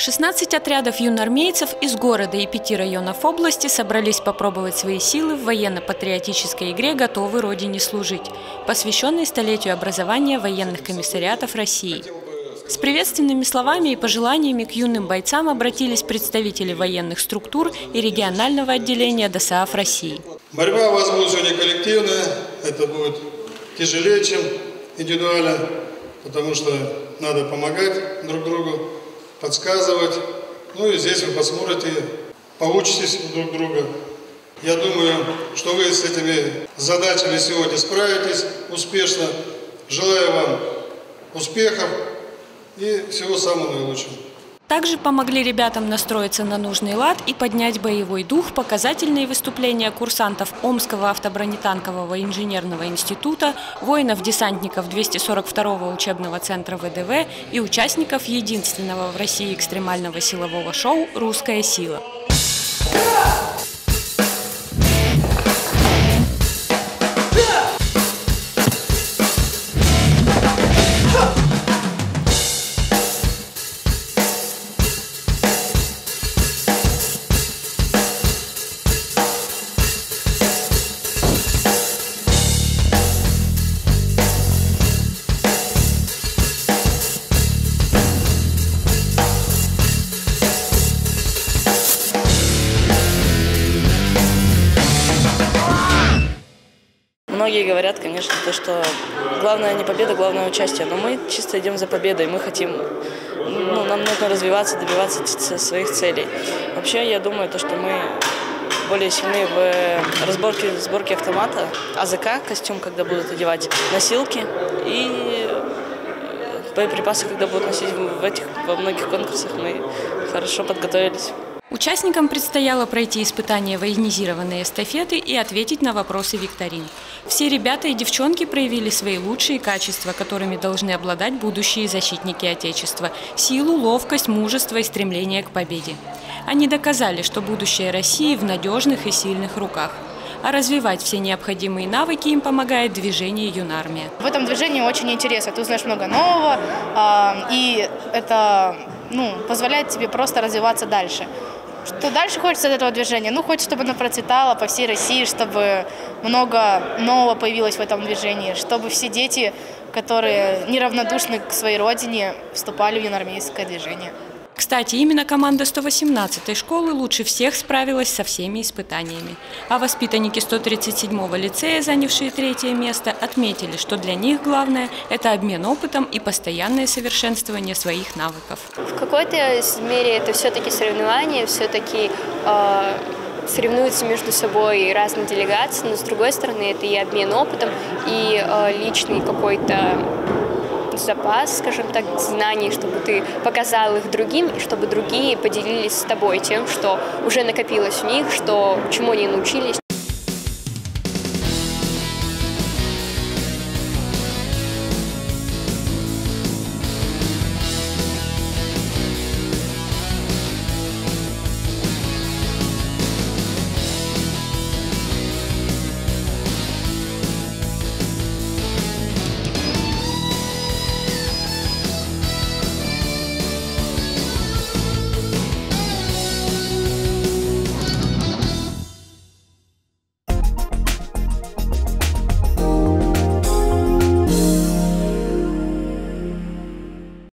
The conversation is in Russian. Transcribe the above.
16 отрядов юноармейцев из города и 5 районов области собрались попробовать свои силы в военно-патриотической игре «Готовы Родине служить», посвященной столетию образования военных комиссариатов России. С приветственными словами и пожеланиями к юным бойцам обратились представители военных структур и регионального отделения ДОСААФ России. Борьба, возможно, не коллективная, это будет тяжелее, чем индивидуально, потому что надо помогать друг другу, подсказывать. Ну и здесь вы посмотрите, поучитесь друг друга. Я думаю, что вы с этими задачами сегодня справитесь успешно. Желаю вам успехов и всего самого наилучшего. Также помогли ребятам настроиться на нужный лад и поднять боевой дух показательные выступления курсантов Омского автобронетанкового инженерного института, воинов-десантников 242-го учебного центра ВДВ и участников единственного в России экстремального силового шоу «Русская сила». Многие говорят, конечно, то, что главное не победа, главное участие. Но мы чисто идем за победой. Мы хотим, нам нужно развиваться, добиваться своих целей. Вообще, я думаю, то, что мы более сильны в сборке автомата, АЗК, костюм, когда будут одевать, носилки и боеприпасы, когда будут носить во многих конкурсах, мы хорошо подготовились. Участникам предстояло пройти испытания военизированной эстафеты и ответить на вопросы викторин. Все ребята и девчонки проявили свои лучшие качества, которыми должны обладать будущие защитники Отечества – силу, ловкость, мужество и стремление к победе. Они доказали, что будущее России в надежных и сильных руках. А развивать все необходимые навыки им помогает движение «Юнармия». В этом движении очень интересно, ты узнаешь много нового, и это позволяет тебе просто развиваться дальше. Что дальше хочется от этого движения? Хочется, чтобы оно процветало по всей России, чтобы много нового появилось в этом движении, чтобы все дети, которые неравнодушны к своей родине, вступали в юноармейское движение. Кстати, именно команда 118-й школы лучше всех справилась со всеми испытаниями. А воспитанники 137-го лицея, занявшие 3-е место, отметили, что для них главное – это обмен опытом и постоянное совершенствование своих навыков. В какой-то мере это все-таки соревнования, все-таки соревнуются между собой разные делегации, но с другой стороны это и обмен опытом, и личный какой-то запас, скажем так, знаний, чтобы ты показал их другим, и чтобы другие поделились с тобой тем, что уже накопилось у них, чему они научились.